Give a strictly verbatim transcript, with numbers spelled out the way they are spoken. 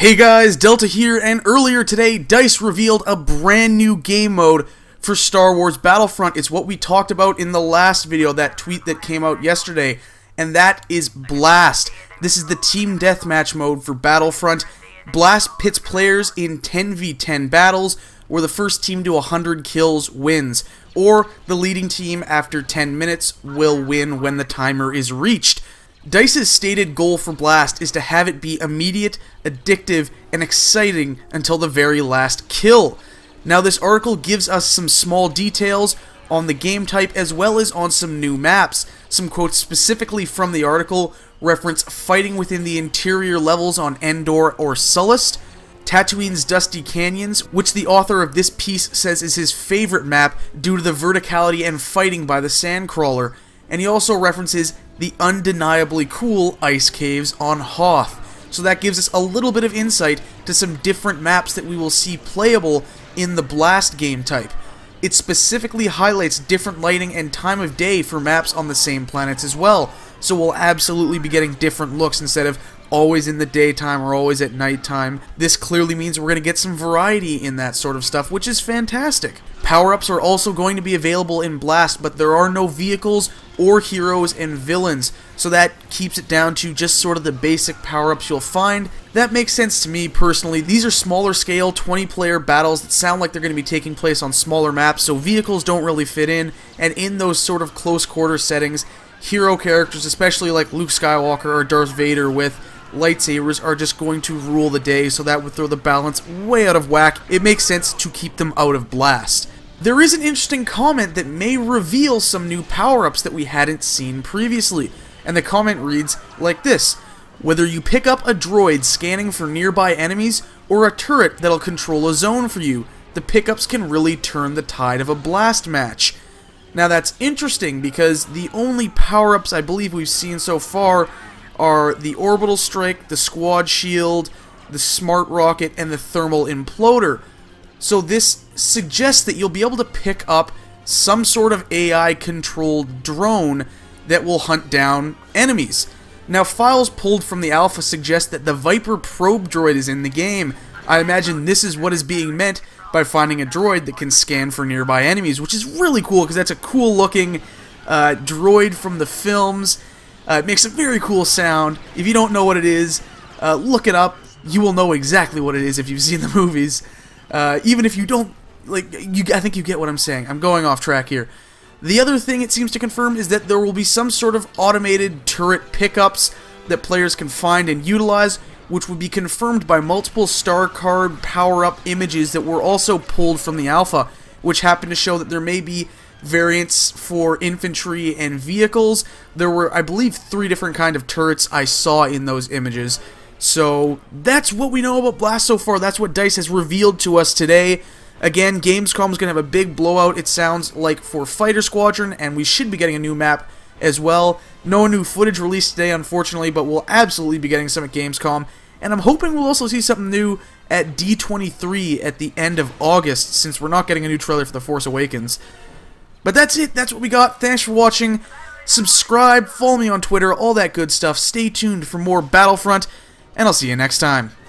Hey guys, Delta here, and earlier today, DICE revealed a brand new game mode for Star Wars Battlefront. It's what we talked about in the last video, that tweet that came out yesterday, and that is Blast. This is the Team Deathmatch mode for Battlefront. Blast pits players in ten v ten battles, where the first team to one hundred kills wins, or the leading team after ten minutes will win when the timer is reached. DICE's stated goal for Blast is to have it be immediate, addictive, and exciting until the very last kill. Now, this article gives us some small details on the game type as well as on some new maps. Some quotes specifically from the article reference fighting within the interior levels on Endor or Sullust, Tatooine's Dusty Canyons, which the author of this piece says is his favorite map due to the verticality and fighting by the Sandcrawler, and he also references the undeniably cool ice caves on Hoth. So that gives us a little bit of insight to some different maps that we will see playable in the Blast game type. It specifically highlights different lighting and time of day for maps on the same planets as well, so we'll absolutely be getting different looks instead of always in the daytime or always at nighttime. This clearly means we're going to get some variety in that sort of stuff, which is fantastic. Power-ups are also going to be available in Blast, but there are no vehicles or heroes and villains, so that keeps it down to just sort of the basic power-ups you'll find. That makes sense to me personally. These are smaller scale twenty player battles that sound like they're going to be taking place on smaller maps, so vehicles don't really fit in, and in those sort of close quarter settings, hero characters, especially like Luke Skywalker or Darth Vader with lightsabers, are just going to rule the day, so that would throw the balance way out of whack. It makes sense to keep them out of Blast. There is an interesting comment that may reveal some new power-ups that we hadn't seen previously, and the comment reads like this: whether you pick up a droid scanning for nearby enemies or a turret that'll control a zone for you, the pickups can really turn the tide of a Blast match. Now that's interesting because the only power-ups I believe we've seen so far are the Orbital Strike, the Squad Shield, the Smart Rocket, and the Thermal Imploder. So this suggests that you'll be able to pick up some sort of A I-controlled drone that will hunt down enemies. Now, files pulled from the alpha suggest that the Viper probe droid is in the game. I imagine this is what is being meant by finding a droid that can scan for nearby enemies, which is really cool because that's a cool-looking uh, droid from the films. Uh, it makes a very cool sound. If you don't know what it is, uh, look it up. You will know exactly what it is if you've seen the movies. Uh, even if you don't, like, you, I think you get what I'm saying. I'm going off track here. The other thing it seems to confirm is that there will be some sort of automated turret pickups that players can find and utilize, which would be confirmed by multiple star card power-up images that were also pulled from the alpha, which happen to show that there may be variants for infantry and vehicles. There were, I believe, three different kind of turrets I saw in those images. So that's what we know about Blast so far. That's what DICE has revealed to us today. Again, Gamescom is going to have a big blowout, it sounds like, for Fighter Squadron, and we should be getting a new map as well. No new footage released today, unfortunately, but we'll absolutely be getting some at Gamescom. And I'm hoping we'll also see something new at D twenty-three at the end of August, since we're not getting a new trailer for The Force Awakens. But that's it. That's what we got. Thanks for watching. Subscribe, follow me on Twitter, all that good stuff. Stay tuned for more Battlefront, and I'll see you next time.